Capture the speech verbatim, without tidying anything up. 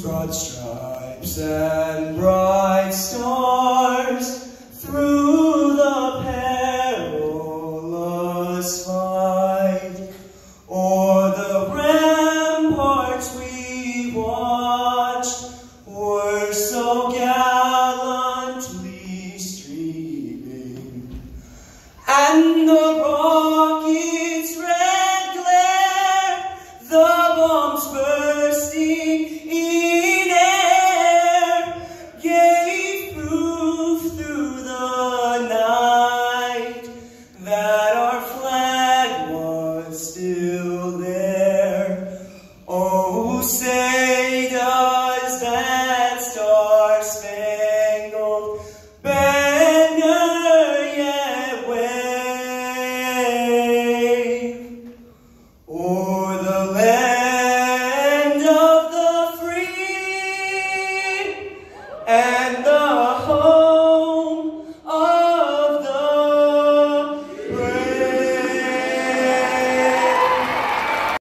broad stripes and bright stars through the perilous fight. O'er the ramparts we watched were so gallantly streaming, and the rockets' red glare, the bombs bursting in air, gave proof through the night that our flag was still there. Oh, say does that star-spangled banner yet wave o'er the land of the free and the